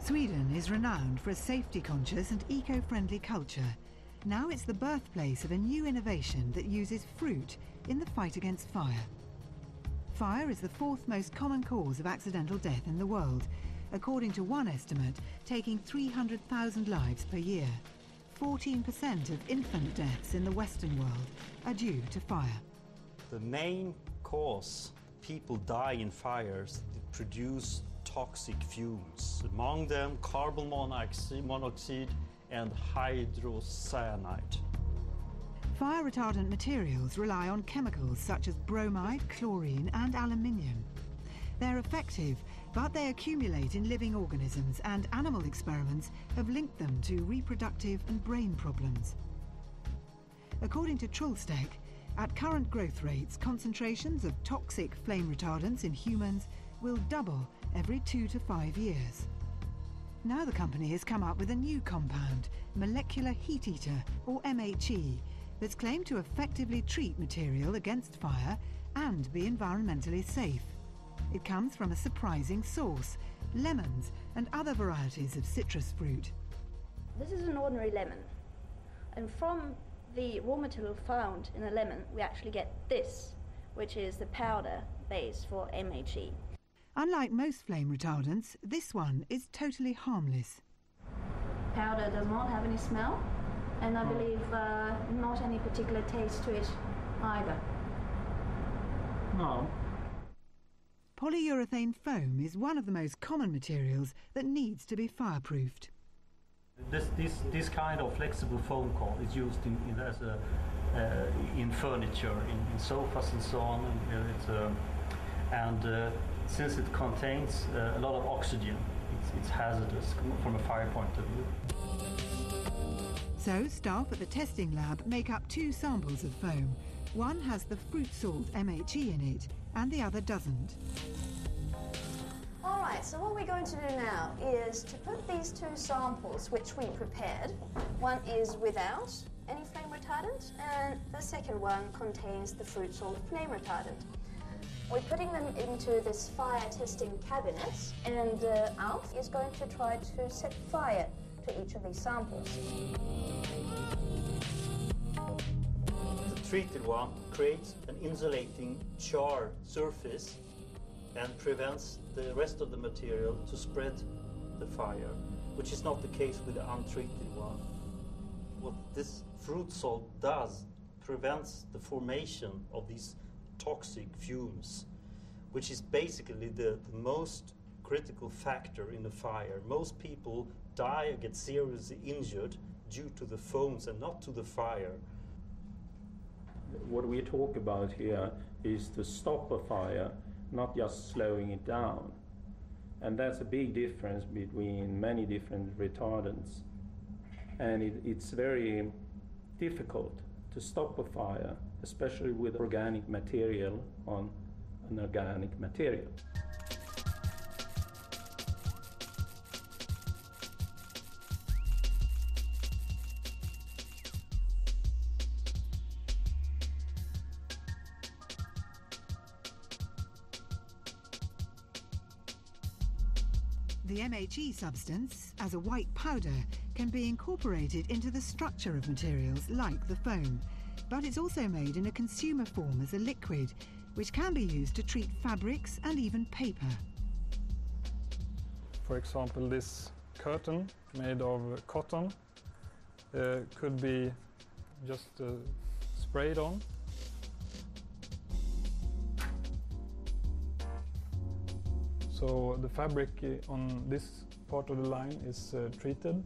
Sweden is renowned for a safety-conscious and eco-friendly culture. Now it's the birthplace of a new innovation that uses fruit in the fight against fire. Fire is the fourth most common cause of accidental death in the world, according to one estimate, taking 300,000 lives per year. 14% of infant deaths in the Western world are due to fire. The main cause people die in fires that produce toxic fumes, among them carbon monoxide and hydrocyanide. Fire retardant materials rely on chemicals such as bromide, chlorine and aluminium. They're effective, but they accumulate in living organisms, and animal experiments have linked them to reproductive and brain problems. According to Trulstek, at current growth rates, concentrations of toxic flame retardants in humans will double every 2 to 5 years. Now the company has come up with a new compound, molecular heat eater, or MHE, that's claimed to effectively treat material against fire and be environmentally safe. It comes from a surprising source, lemons and other varieties of citrus fruit. This is an ordinary lemon, and from the raw material found in a lemon we actually get this, which is the powder base for MHE. Unlike most flame retardants, this one is totally harmless. Powder does not have any smell, and I believe not any particular taste to it either. No. Polyurethane foam is one of the most common materials that needs to be fireproofed. This kind of flexible foam core is used in furniture, in sofas and so on. Since it contains a lot of oxygen, it's hazardous from a fire point of view. So staff at the testing lab make up 2 samples of foam. One has the fruit salt MHE in it, and the other doesn't. Alright, so what we're going to do now is to put these 2 samples which we prepared. One is without any flame retardant, and the second one contains the fruit salt flame retardant. We're putting them into this fire testing cabinet, and Alf is going to try to set fire to each of these samples. The treated one creates an insulating char surface and prevents the rest of the material to spread the fire, which is not the case with the untreated one. What this fruit salt does prevents the formation of these toxic fumes, which is basically the most critical factor in the fire. Most people die or get seriously injured due to the foams and not to the fire. What we talk about here is to stop a fire, not just slowing it down. And that's a big difference between many different retardants. And it's very difficult to stop a fire, especially with organic material on an organic material. The MHE substance, as a white powder, can be incorporated into the structure of materials like the foam, but it's also made in a consumer form as a liquid, which can be used to treat fabrics and even paper. For example, this curtain made of cotton could be just sprayed on. So the fabric on this part of the line is treated.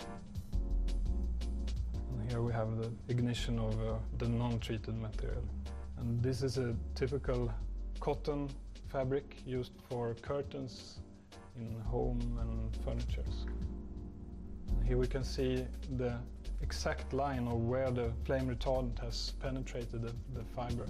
And here we have the ignition of the non-treated material. And this is a typical cotton fabric used for curtains in home and furniture. Here we can see the exact line of where the flame retardant has penetrated the fiber.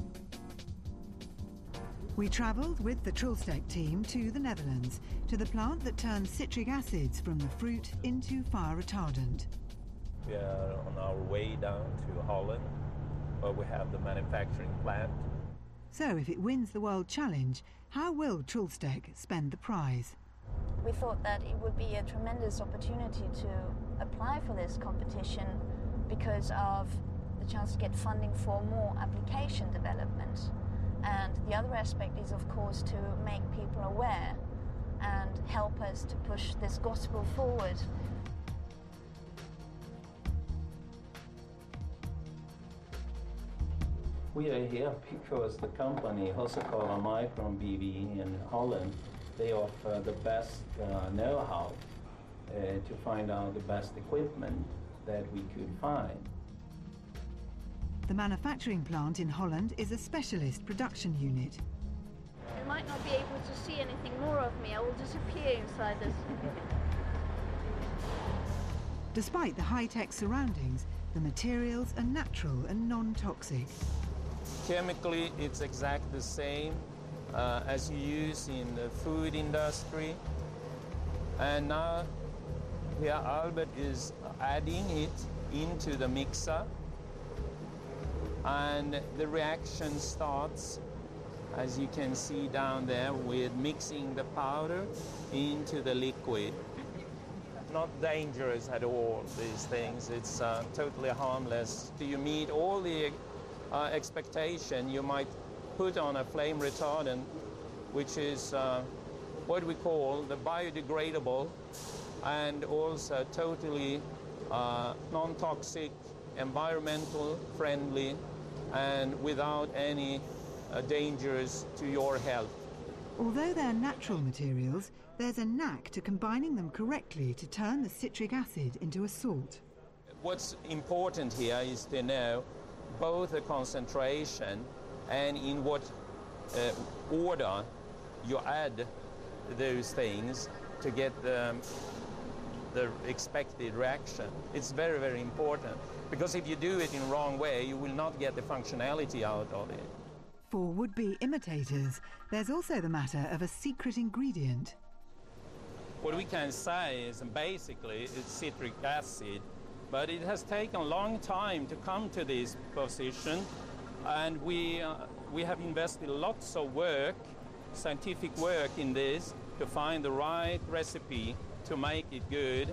We travelled with the Trulstek team to the Netherlands, to the plant that turns citric acids from the fruit into fire retardant. We are on our way down to Holland, where we have the manufacturing plant. So if it wins the World Challenge, how will Trulstek spend the prize? we thought that it would be a tremendous opportunity to apply for this competition because of the chance to get funding for more application development. And the other aspect is, of course, to make people aware and help us to push this gospel forward. We are here because the company Husqvarna Micron BV in Holland, they offer the best know-how to find out the best equipment that we could find. The manufacturing plant in Holland is a specialist production unit. You might not be able to see anything more of me. I will disappear inside this. Despite the high-tech surroundings, the materials are natural and non-toxic. Chemically, it's exactly the same as you use in the food industry. And now here Albert is adding it into the mixer, and the reaction starts, as you can see down there, with mixing the powder into the liquid. Not dangerous at all, these things. It's totally harmless. You meet all the expectation you might put on a flame retardant, which is what we call the biodegradable and also totally non-toxic, environmental friendly, and without any dangers to your health. Although they're natural materials, there's a knack to combining them correctly to turn the citric acid into a salt. What's important here is to know both the concentration and in what order you add those things to get the expected reaction. It's very, very important, because if you do it in the wrong way, you will not get the functionality out of it. For would-be imitators, there's also the matter of a secret ingredient. What we can say is basically it's citric acid, but it has taken a long time to come to this position, and we have invested lots of work, scientific work in this, to find the right recipe to make it good.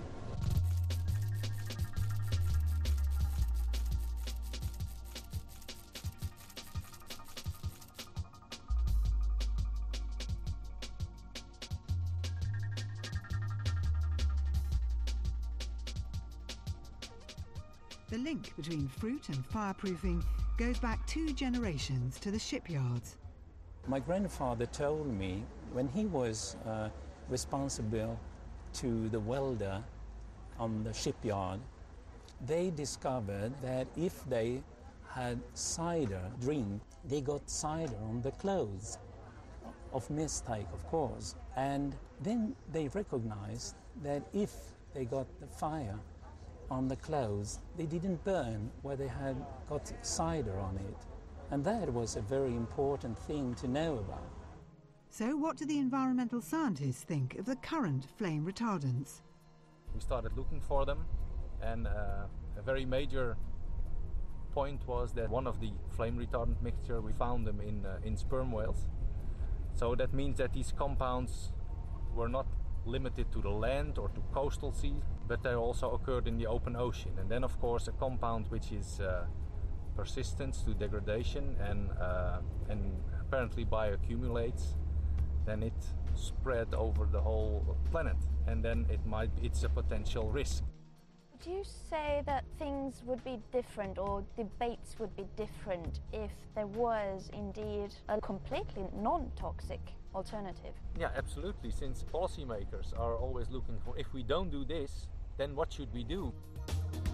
The link between fruit and fireproofing goes back 2 generations to the shipyards. My grandfather told me when he was responsible to the welder on the shipyard, they discovered that if they had cider drink, they got cider on the clothes, of mistake, of course. And then they recognized that if they got the fire on the clothes, they didn't burn where they had got cider on it. And that was a very important thing to know about. So what do the environmental scientists think of the current flame retardants? We started looking for them, and a very major point was that one of the flame retardant mixture, we found them in sperm whales. So that means that these compounds were not limited to the land or to coastal sea, but they also occurred in the open ocean. And then, of course, a compound which is persistent to degradation and apparently bioaccumulates, then it spread over the whole planet, and then it's a potential risk. Would you say that things would be different, or debates would be different, if there was indeed a completely non-toxic alternative? Yeah, absolutely, since policymakers are always looking for, if we don't do this, then what should we do?